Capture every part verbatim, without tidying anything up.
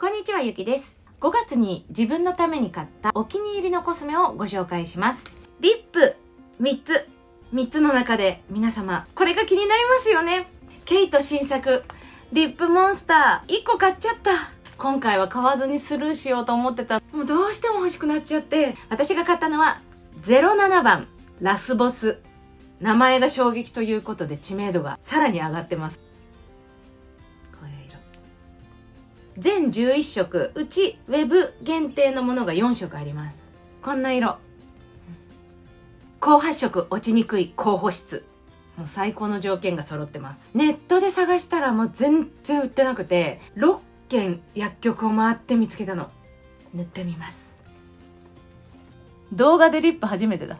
こんにちは、ゆきです。ごがつに自分のために買ったお気に入りのコスメをご紹介します。リップみっつ。みっつの中で皆様、これが気になりますよね。ケイト新作、リップモンスターいっこ買っちゃった。今回は買わずにスルーしようと思ってた。もうどうしても欲しくなっちゃって。私が買ったのはゼロななばんラスボス。名前が衝撃ということで知名度がさらに上がってます。全じゅういっしょく、うちウェブ限定のものがよんしょくあります。こんな色。高発色、落ちにくい高保湿。もう最高の条件が揃ってます。ネットで探したらもう全然売ってなくて、ろっけん薬局を回って見つけたの。塗ってみます。動画でリップ初めてだ。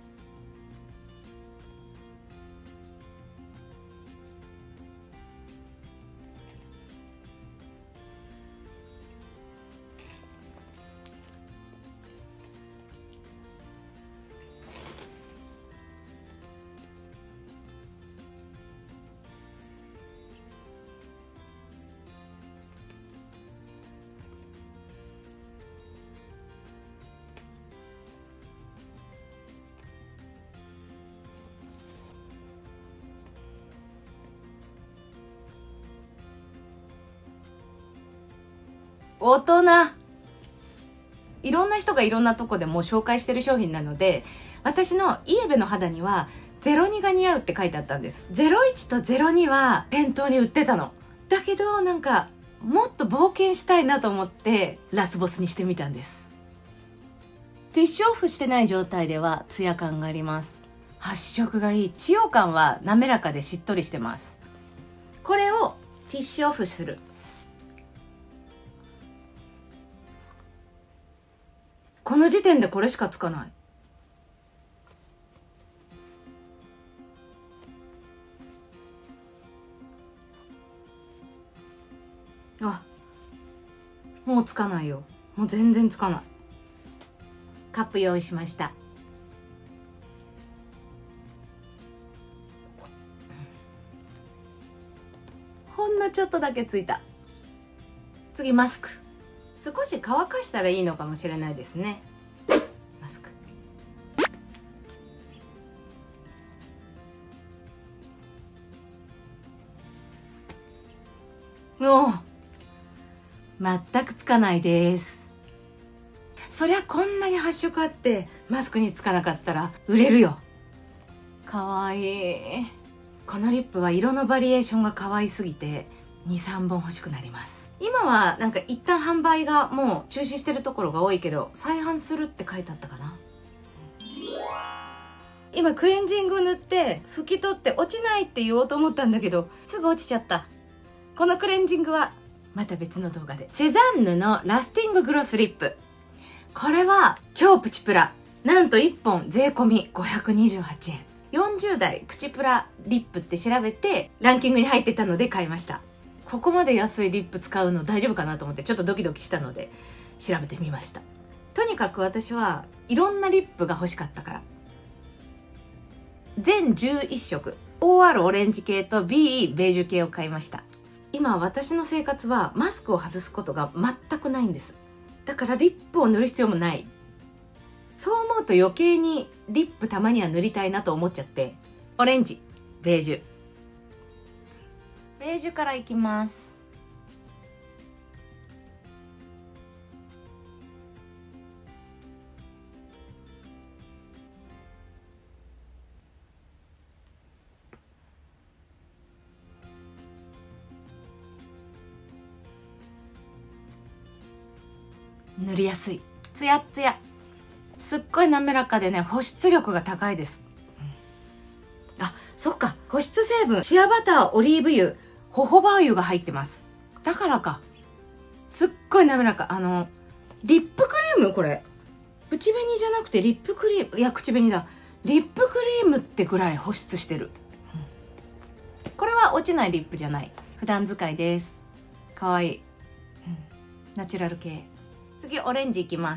大人。いろんな人がいろんなとこでもう紹介してる商品なので、私のイエベの肌にはゼロにが似合うって書いてあったんです。ゼロいちとゼロには店頭に売ってたの。だけどなんかもっと冒険したいなと思ってラスボスにしてみたんです。ティッシュオフしてない状態ではツヤ感があります。発色がいい。使用感は滑らかでしっとりしてます。これをティッシュオフする。この時点でこれしかつかない。あ、もうつかないよ。もう全然つかない。カップ用意しました。ほんのちょっとだけついた。次マスク。少し乾かしたらいいのかもしれないですね。マスク。もう全くつかないです。そりゃこんなに発色あってマスクにつかなかったら売れるよ。かわいい。このリップは色のバリエーションが可愛すぎてにさんぼん欲しくなります。今はなんか一旦販売がもう中止してるところが多いけど、再販するって書いてあったかな。今クレンジングを塗って拭き取って落ちないって言おうと思ったんだけど、すぐ落ちちゃった。このクレンジングはまた別の動画で。セザンヌのラスティンググロスリップ。これは超プチプラ。なんといっぽん税込みごひゃくにじゅうはちえん。よんじゅうだいプチプラリップって調べてランキングに入ってたので買いました。ここまで安いリップ使うの大丈夫かなと思ってちょっとドキドキしたので調べてみました。とにかく私はいろんなリップが欲しかったから。全じゅういっしょく オーアール オレンジ系と ビーイー ベージュ系を買いました。今私の生活はマスクを外すことが全くないんです。だからリップを塗る必要もない。そう思うと余計にリップたまには塗りたいなと思っちゃって、オレンジ、ベージュ。ベージュからいきます。塗りやすい。ツヤッツヤ。すっごい滑らかでね、保湿力が高いです。うん、あ、そっか。保湿成分、シアバター、オリーブ油、ホホバ油が入ってます。だからか。すっごい滑らか。あの、リップクリームこれ。口紅じゃなくてリップクリーム。いや、口紅だ。リップクリームってぐらい保湿してる。うん、これは落ちないリップじゃない。普段使いです。かわいい。うん、ナチュラル系。次、オレンジいきます。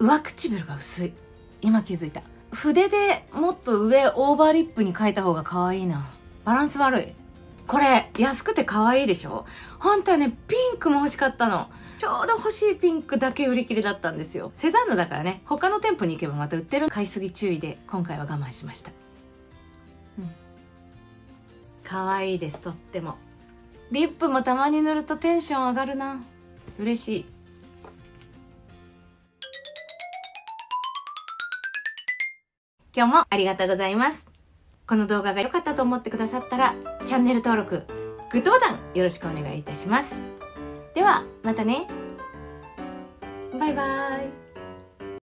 上唇が薄い。今気づいた。筆でもっと上オーバーリップに描いた方が可愛いな。バランス悪い。これ安くて可愛いでしょ。本当はね、ピンクも欲しかったの。ちょうど欲しいピンクだけ売り切れだったんですよ。セザンヌだからね、他の店舗に行けばまた売ってる。買いすぎ注意で今回は我慢しました。うん、可愛いです。とっても。リップもたまに塗るとテンション上がるな。嬉しい。今日もありがとうございます。この動画が良かったと思ってくださったら、チャンネル登録、グッドボタンよろしくお願いいたします。では、またね。バイバーイ。